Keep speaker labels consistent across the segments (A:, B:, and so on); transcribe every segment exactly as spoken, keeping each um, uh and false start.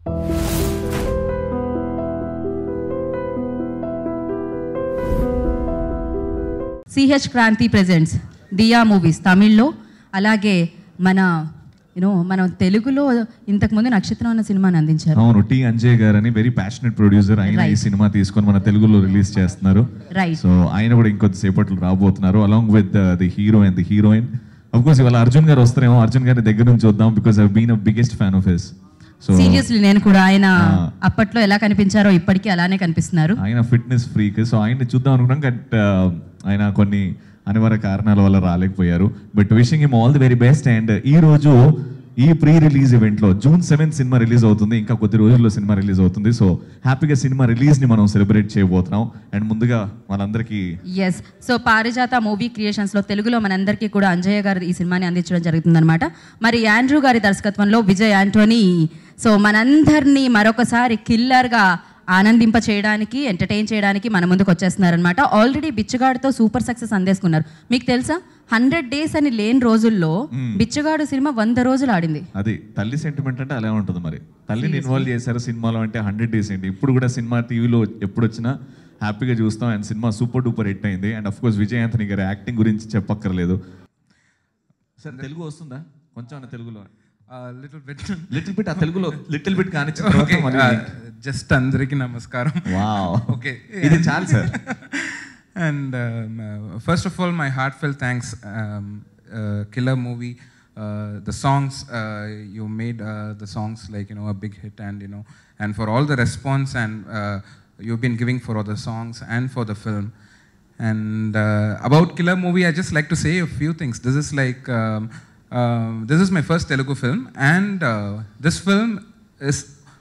A: CH Kranthi presents Diya movies తమిళ్లో, అలాగే మన యూనో మనం తెలుగులో ఇంతకుముందు నక్షత్రం అన్న సినిమాని అందించారు.
B: అవును, టి అంజయ్ గారు అని వెరీ ప్యాషనెట్ ప్రొడ్యూసర్. ఆయన ఈ సినిమా తీసుకొని మన తెలుగులో రిలీజ్ చేస్తున్నారు.
A: రైట్.
B: సో ఆయన కూడా ఇంకొద్దిసేపట్లో రాబోతున్నారు along with the hero and the heroine. Of course ఇవాళ అర్జున్ గారు వస్తారేమో, అర్జున్ గారి దగ్గర నుంచి చూద్దాం because I been a biggest fan of his. So
A: seriously నేను కూడా ఆయన అప్పట్లో ఎలా కనిపించారో ఇప్పటికీ అలానే కనిపిస్తున్నారు.
B: ఆయన ఫిట్నెస్ ఫ్రీక్. సో ఆయన చూద్దాం అనుకున్నాం, బట్ ఆయన కొన్ని అనివార్య కారణాల వల్ల రాలేకపోయారు. But wishing him all the very best. And ఈ రోజు ఈ ప్రీ రిలీజ్ ఈవెంట్లో జూన్ సెవెంత్ సినిమా రిలీజ్ అవుతుంది, ఇంకా కొద్ది రోజుల్లో సినిమా రిలీజ్ అవుతుంది. సో హ్యాపీగా సినిమా రిలీజ్ని మనం సెలబ్రేట్ చేయబోతున్నాం. అండ్ ముందుగా మనందరికీ
A: ఎస్ సో పారిజాత మూవీ క్రియేషన్స్లో తెలుగులో మనందరికీ కూడా అంజయ్య గారు ఈ సినిమాని అందించడం జరుగుతుందన్నమాట. మరి యాండ్రూ గారి దర్శకత్వంలో విజయ్ యాంటోనీ సో మనందరినీ మరొకసారి కిల్లర్గా ఆనందింప చేయడానికి, ఎంటర్టైన్ చేయడానికి మన ముందుకు వచ్చేస్తున్నారనమాట. ఆల్రెడీ బిచ్చగాడుతో సూపర్ సక్సెస్ అందేసుకున్నారు. మీకు తెలుసా, హండ్రెడ్ డేస్ అని లేని రోజుల్లో బిచ్చగాడు సినిమా వంద రోజులు ఆడింది.
B: అది తల్లి సెంటిమెంట్ అంటే అలా ఉంటుంది. మరి తల్లిని ఇన్వాల్వ్ చేశారు సినిమాలో అంటే హండ్రెడ్ డేస్ ఏంటి. ఇప్పుడు కూడా సినిమా టీవీలో ఎప్పుడు వచ్చినా హ్యాపీగా చూస్తాం. And cinema super duper hit అయింది. And of course Vijay Antony గారి యాక్టింగ్ గురించి చెప్పక్కర్లేదు. సార్ తెలుగు వస్తుందా కొంచెం? తెలుగులో
C: లిటిల్ బిట్
B: లిటిల్ బిట్ ఆ తెలుగులో లిటిల్ బిట్ కానీ
C: జస్ట్ అందరికి నమస్కారం.
B: వావ్,
C: ఓకే,
B: ఇది చాలు sir.
C: And um, uh, first of all, my heartfelt thanks, um, uh, Killer movie. Uh, the songs uh, you made, uh, the songs like you know a big hit, and you know, and for all the response and uh, you've been giving for all the songs and for the film. And uh, about Killer movie, I just like to say a few things. This is like um, uh, this is my first Telugu film, and uh, this film is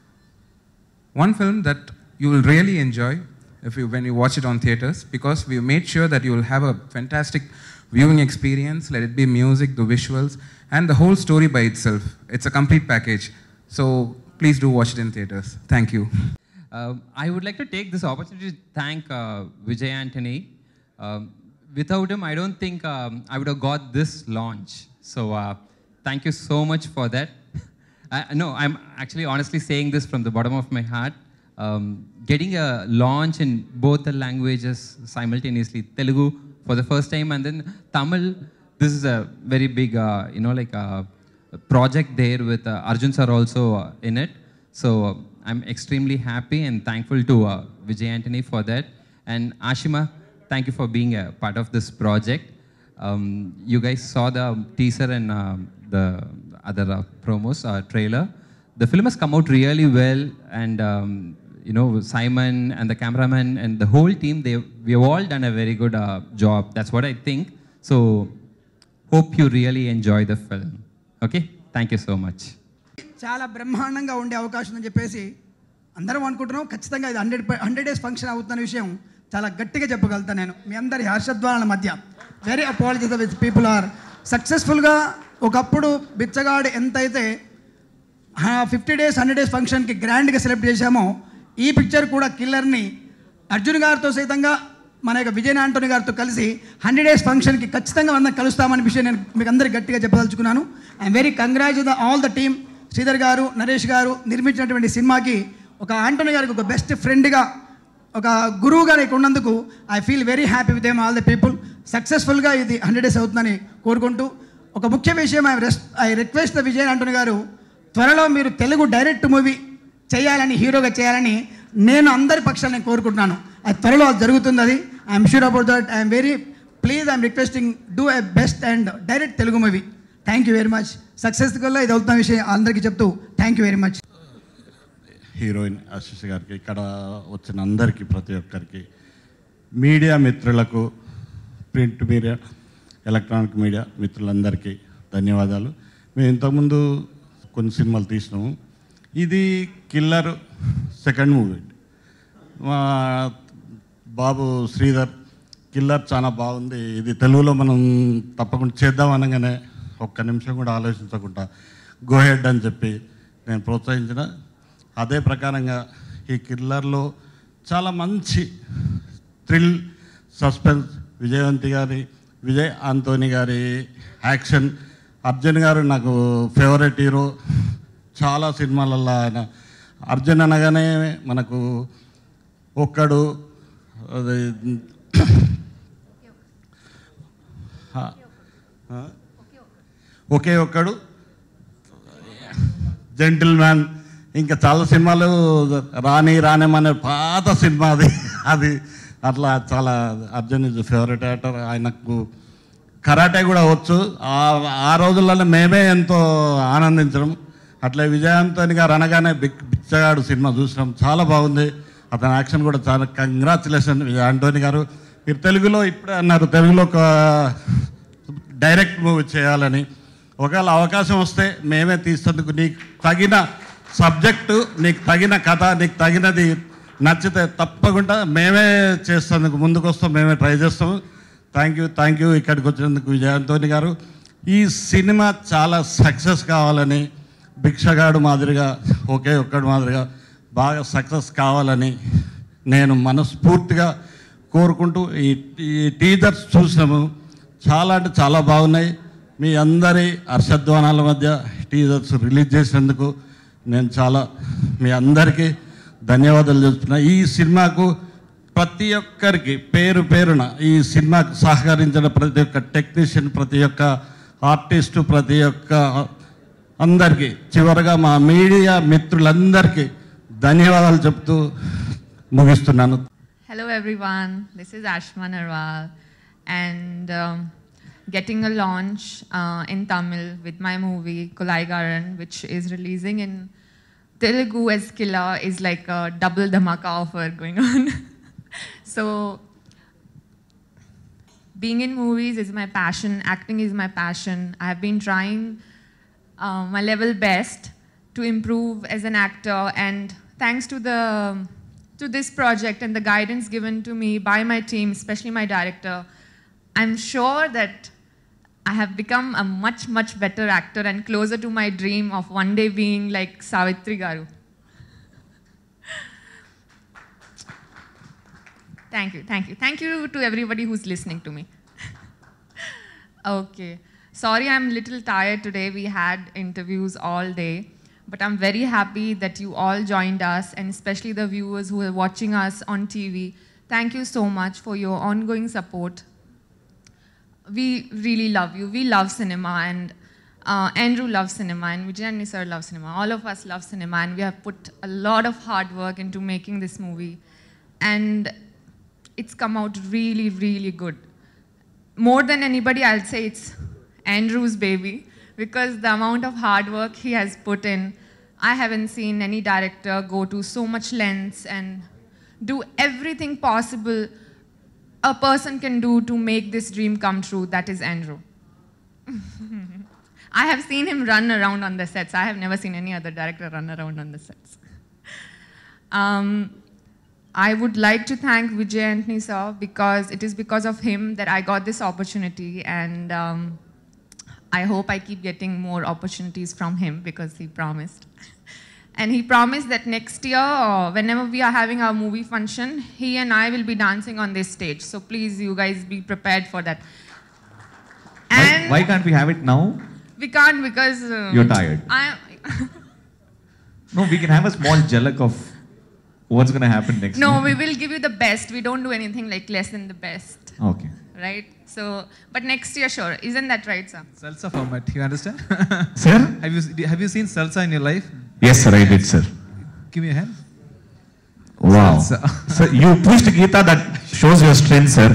C: one film that you will really enjoy if you when you watch it on theaters, because we made sure that you will have a fantastic viewing experience. Let it be music, the visuals, and the whole story by itself. It's a complete package. So please do watch it in theaters. Thank you.
D: Uh, I would like to take this opportunity to thank uh, Vijay Antony. Um, without him, I don't think um, I would have got this launch. So uh, thank you so much for that. I, no, I'm actually honestly saying this from the bottom of my heart. Um, getting a launch in both the languages simultaneously, Telugu for the first time and then Tamil, this is a very big, uh, you know, like a project there with uh, Arjun sir also uh, in it. So uh, I'm extremely happy and thankful to uh, Vijay Antony for that. And Ashima, thank you for being a part of this project. Um, you guys saw the teaser and uh, the other uh, promos, uh, trailer. The film has come out really well, and um, you know, Simon and the cameraman and the whole team, they we have all done a very good uh, job. That's what I think. So hope you really enjoy the film. Okay, thank you so much.
E: చాలా బ్రహ్మాండంగా ఉండే అవకాశం అని చెప్పేసి అందరం అనుకుంటున్నాం. ఖచ్చితంగా ఇది హండ్రెడ్ హండ్రెడ్ డేస్ ఫంక్షన్ అవుతున్న విషయం చాలా గట్టిగా చెప్పగలుగుతాను నేను మీ అందరి హర్షధ్వానాల మధ్య. Very apologies with people are సక్సెస్ఫుల్గా. ఒకప్పుడు బిచ్చగాడు ఎంతైతే ఫిఫ్టీ డేస్ హండ్రెడ్ డేస్ ఫంక్షన్కి గ్రాండ్గా సెలబ్రేట్ చేశామో, ఈ పిక్చర్ కూడా కిల్లర్ని అర్జున్ గారితో సైతంగా మన యొక్క విజయ్ యాంటోనీ గారితో కలిసి హండ్రెడ్ డేస్ ఫంక్షన్కి ఖచ్చితంగా అందరం కలుస్తామనే విషయం నేను మీకు అందరికీ గట్టిగా చెప్పదలుచుకున్నాను. I'm very congratulate the all the team. Sridhar garu, Naresh గారు నిర్మించినటువంటి సినిమాకి ఒక యాంటోనీ గారికి ఒక బెస్ట్ ఫ్రెండ్గా, ఒక గురువుగా నీకు ఉన్నందుకు I feel very happy with them all the people. సక్సెస్ఫుల్గా ఇది హండ్రెడ్ డేస్ అవుతుందని కోరుకుంటూ, ఒక ముఖ్య విషయం ఐ రెస్ I request the Vijay Antony garu, త్వరలో మీరు తెలుగు డైరెక్ట్ మూవీ చేయాలని, హీరోగా చేయాలని నేను అందరి పక్షాన్ని నేను కోరుకుంటున్నాను. అది త్వరలో అది జరుగుతుంది. అది I'm sure about that. I'm very please I'm requesting do a best and direct Telugu movie. Thank you very much. సక్సెస్ఫుల్గా ఇది అవుతున్న విషయం అందరికీ చెప్తూ thank you very much.
F: Heroine Ashish గారికి, ఇక్కడ వచ్చిన అందరికీ, ప్రతి ఒక్కరికి, మీడియా మిత్రులకు, ప్రింట్ మీడియా, ఎలక్ట్రానిక్ మీడియా మిత్రులందరికీ ధన్యవాదాలు. మేము ఇంతకుముందు కొన్ని సినిమాలు తీసినాము. ఇది కిల్లర్ సెకండ్ మూవీ. మా బాబు శ్రీధర్, కిల్లర్ చాలా బాగుంది, ఇది తెలుగులో మనం తప్పకుండా చేద్దాం అనగానే ఒక్క నిమిషం కూడా ఆలోచించకుండా గో హెడ్ అని చెప్పి నేను ప్రోత్సహించిన. అదే ప్రకారంగా ఈ కిల్లర్లో చాలా మంచి థ్రిల్, సస్పెన్స్, విజయవంతి గారి, విజయ్ ఆంటోనీ గారి యాక్షన్, అర్జున్ గారు నాకు ఫేవరెట్ హీరో. చాలా సినిమాలలో ఆయన అర్జున్ అనగానే మనకు ఒక్కడు అది ఒకే ఒక్కడు, జెంటిల్ మ్యాన్, ఇంకా చాలా సినిమాలు, రాణి రాణేమనే పాత సినిమా అది అది అట్లా చాలా అర్జున్ ఇస్ ఫేవరెట్ యాక్టర్. ఆయనకు కరాటే కూడా వచ్చు. ఆ రోజుల్లోనే మేమే ఎంతో ఆనందించడం. అట్లే విజయాంతోని గారు అనగానే బిగ్ బిచ్చగాడు సినిమా చూసినాం, చాలా బాగుంది. అతని యాక్షన్ కూడా చాలా కంగ్రాచులేషన్ విజయ్ ఆంటోనీ గారు. మీరు తెలుగులో ఇప్పుడే అన్నారు తెలుగులో ఒక డైరెక్ట్ మూవీ చేయాలని. ఒకవేళ అవకాశం వస్తే మేమే తీసేందుకు, నీకు తగిన సబ్జెక్టు, నీకు తగిన కథ, నీకు తగినది నచ్చితే తప్పకుండా మేమే చేసేందుకు ముందుకు వస్తాం, మేమే ట్రై చేస్తాము. థ్యాంక్ యూ థ్యాంక్ యూ ఇక్కడికి వచ్చినందుకు విజయ్ ఆంటోనీ గారు. ఈ సినిమా చాలా సక్సెస్ కావాలని, భిక్షగాడు మాదిరిగా ఒకే ఒక్కడు మాదిరిగా బాగా సక్సెస్ కావాలని నేను మనస్ఫూర్తిగా కోరుకుంటూ ఈ ఈ టీజర్స్ చూసినాము, చాలా అంటే చాలా బాగున్నాయి. మీ అందరి హర్షధ్వానాల మధ్య టీజర్స్ రిలీజ్ చేసినందుకు నేను చాలా మీ అందరికీ ధన్యవాదాలు చెప్తున్నా. ఈ సినిమాకు ప్రతి ఒక్కరికి పేరు పేరున, ఈ సినిమాకు సహకరించిన ప్రతి ఒక్క టెక్నీషియన్, ప్రతి ఒక్క ఆర్టిస్టు, ప్రతి ఒక్క అందరికీ, చివరగా మా మీడియా మిత్రులందరికీ ధన్యవాదాలు చెప్తూ ముగిస్తున్నాను.
G: Hello everyone, this is Ashma Narwal, and um, getting a launch uh, in Tamil with my movie Kolaigaran, which is releasing in Telugu as Killa, is like a double dhamaka offer going on. So being in movies is my passion, acting is my passion. I have been trying uh, my level best to improve as an actor, and thanks to the to this project and the guidance given to me by my team, especially my director, I'm sure that I have become a much, much better actor and closer to my dream of one day being like Savitri Garu. Thank you, thank you. Thank you to everybody who's listening to me. Okay. Sorry, I'm a little tired today. We had interviews all day. But I'm very happy that you all joined us, and especially the viewers who are watching us on T V. Thank you so much for your ongoing support. We really love you. We love cinema, and uh, Andrew loves cinema, and Vijay and Nisar love cinema. All of us love cinema, and we have put a lot of hard work into making this movie. And it's come out really, really good. More than anybody, I'll say it's Andrew's baby, because the amount of hard work he has put in, I haven't seen any director go to so much lengths and do everything possible a person can do to make this dream come true. That is Andrew. I have seen him run around on the sets. I have never seen any other director run around on the sets. Um, I would like to thank Vijay Antony sir, because it is because of him that I got this opportunity, and um, I hope I keep getting more opportunities from him, because he promised. And he promised that next year, uh, whenever we are having our movie function, he and I will be dancing on this stage. So please, you guys be prepared for that. And
B: Why, why can't we have it now?
G: we can't, because uh,
B: You're tired.
G: I
B: No, we can have a small jhalak of what's going to happen next
G: no,
B: year.
G: we will give you the best. We don't do anything like less than the best,
B: Okay.
G: right? So, but next year, sure. Isn't that right, sir?
C: Salsa format, you understand?
B: Sir?
C: have you have you seen salsa in your life?
B: Yes, sir, I did, sir.
C: Give me a hand.
B: Wow.
C: Salsa.
B: Sir, you pushed Geeta, that shows your strength, sir.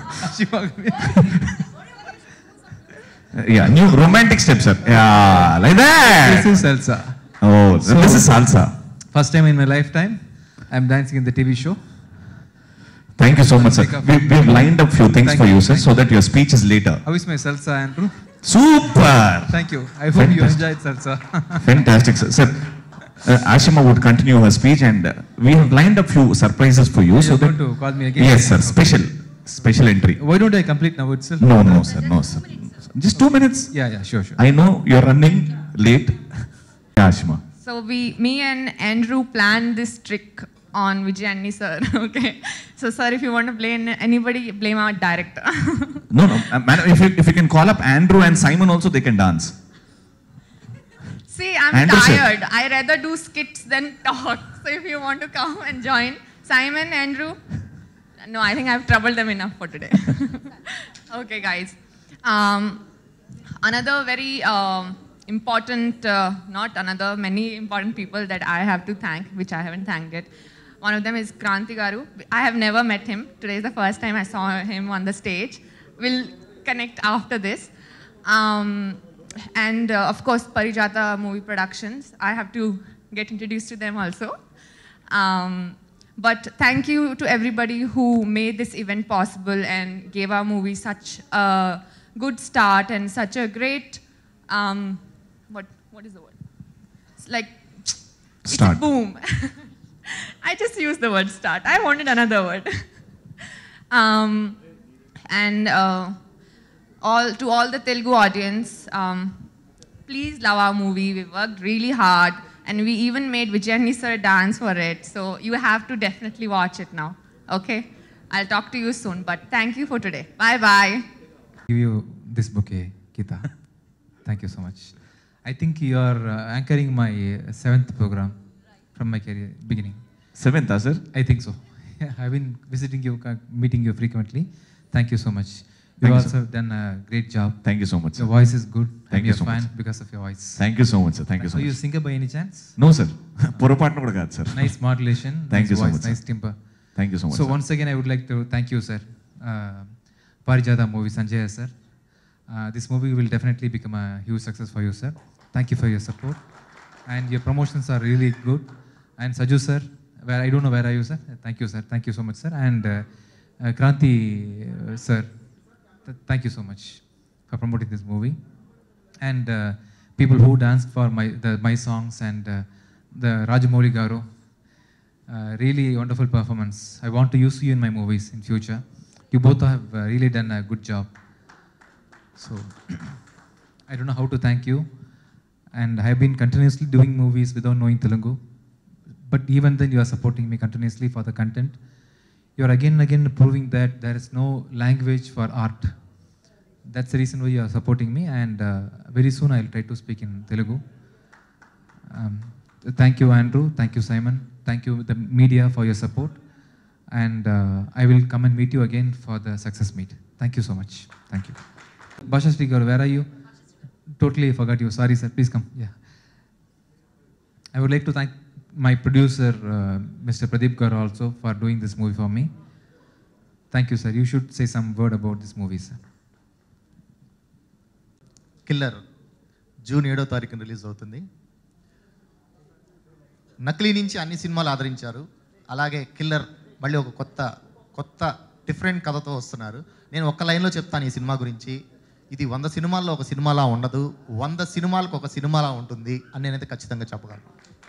B: Yeah, new romantic step, sir. Yeah, like that.
C: This is salsa.
B: Oh,
C: So-
B: this is salsa.
C: First time in my lifetime, I'm dancing in the T V show.
B: Thank you so much, sir. We, we've lined up few things
C: Thank
B: for
C: you,
B: you, sir,
C: thank
B: so that your speech is later.
C: How is my salsa, Andrew?
B: Super!
C: Thank you. I hope you
B: Fantastic.
C: enjoyed salsa.
B: Fantastic, sir. Sir, uh, Ashima would continue her speech, and uh, we have lined up few surprises for you.
C: You're
B: so that
C: going to call me again?
B: Yes, sir.
C: Okay.
B: Special, special entry.
C: Why don't I complete now itself?
B: No, no, sir, no, sir. Just two minutes.
C: Yeah, yeah, sure, sure.
B: I know you're running late. Yeah, Ashima.
G: So we, me and Andrew planned this trick on Vijay Antony sir. Okay. So sir, if you want to blame anybody, blame our director.
B: No, no, uh, madam. If you if you can call up Andrew and Simon also, they can dance.
G: See, I'm
B: Andrew sir.
G: tired. I rather do skits than talk. So if you want to come and join, Simon, Andrew. No, I think I've troubled them enough for today. Okay, guys. Um, another very um, important, uh, not another, many important people that I have to thank, which I haven't thanked yet. One of them is Kranti Garu. I have never met him. Today is the first time I saw him on the stage. We'll connect after this. Um, and uh, of course, Parijata Movie Productions. I have to get introduced to them also. Um, but thank you to everybody who made this event possible and gave our movie such a good start and such a great, um, what, what is the word? It's like, it's
B: Start.
G: a boom. I just used the word start. I wanted another word. um, and uh, all to all the Telugu audience, um, please love our movie. We worked really hard, and we even made Vijayani sir dance for it. So you have to definitely watch it now. Okay? I'll talk to you soon. But thank you for today. Bye bye.
H: Give you this bouquet, Geeta. Thank you so much. I think you are uh, anchoring my uh, seventh program from my career beginning.
B: Seventh, ah, sir?
H: I think so. Yeah, I've been visiting you, uh, meeting you frequently. Thank you so much.
B: Thank
H: You've
B: you,
H: also done a great job.
B: Thank you so much,
H: Your
B: sir.
H: voice is good.
B: Thank
H: I'm
B: you
H: your
B: so
H: fan
B: much.
H: because of your voice.
B: Thank you so much, sir. Thank you so
H: Are you
B: much.
H: singer by any chance?
B: No, sir. పొరపాటున కూడా కాదు, sir.
H: Nice modulation.
B: Thank
H: nice
B: you so
H: voice,
B: much, sir.
H: Nice timbre.
B: Thank you so much,
H: So
B: sir.
H: once again, I would like to thank you, sir. Uh, Parijata movie, Sanjay, sir. Uh, this movie will definitely become a huge success for you, sir. Thank you for your support. And your promotions are really good. And Saju, sir, where I don't know where are you, sir? Thank you, sir. Thank you so much, sir. And uh, uh, Kranti, uh, sir, th- thank you so much for promoting this movie. And uh, people who danced for my the, my songs and uh, the Rajamouli Garu, uh, really wonderful performance. I want to use you in my movies in future. You both have uh, really done a good job. So I don't know how to thank you. And I have been continuously doing movies without knowing Telugu. But even then, you are supporting me continuously for the content. You are again and again proving that there is no language for art. That's the reason why you are supporting me. And uh, very soon I will try to speak in Telugu. Um, thank you, Andrew. Thank you, Simon. Thank you, the media, for your support. And uh, I will come and meet you again for the success meet. Thank you so much. Thank you. Basha Sri Garu, where are you? Totally forgot you. Sorry, sir. Please come. Yeah. I would like to thank my producer, uh, Mister Pradeep Garu, also for doing this movie for me. Thank you, sir. You should say some word about this movie, sir.
I: Killer June ఏడో తారీఖున release అవుతుంది. నకిలీ నుంచి అన్ని సినిమాలు ఆదరించారు. అలాగే killer మళ్ళీ ఒక కొత్త కొత్త డిఫరెంట్ కథతో వస్తున్నారు. నేను ఒక్క లైన్లో చెప్తాను ఈ సినిమా గురించి. ఇది వంద సినిమాల్లో ఒక సినిమాలా ఉండదు, వంద సినిమాలకు ఒక సినిమాలా ఉంటుంది అని నేనైతే ఖచ్చితంగా చెప్పగలను.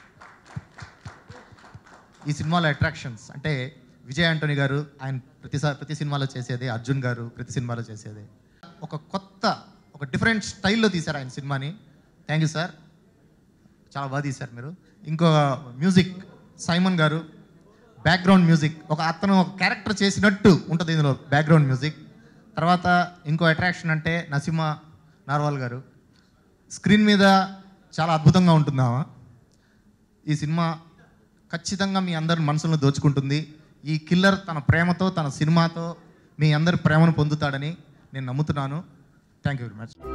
I: ఈ సినిమాలో అట్రాక్షన్స్ అంటే విజయ్ ఆంటోనీ గారు ఆయన ప్రతిసారి ప్రతి సినిమాలో చేసేదే, అర్జున్ గారు ప్రతి సినిమాలో చేసేదే. ఒక కొత్త ఒక డిఫరెంట్ స్టైల్లో తీశారు ఆయన సినిమాని. థ్యాంక్ యూ సార్, చాలా బాగా తీశారు మీరు. ఇంకో music Simon garu, background music ఒక అతను ఒక క్యారెక్టర్ చేసినట్టు ఉంటుంది ఇందులో బ్యాక్గ్రౌండ్ మ్యూజిక్. తర్వాత ఇంకో అట్రాక్షన్ అంటే నసీమా నార్వాల్ గారు, స్క్రీన్ మీద చాలా అద్భుతంగా ఉంటుందామా. ఈ సినిమా ఖచ్చితంగా మీ అందరి మనసులను దోచుకుంటుంది. ఈ కిల్లర్ తన ప్రేమతో తన సినిమాతో మీ అందరి ప్రేమను పొందుతాడని నేను నమ్ముతున్నాను. Thank you very much.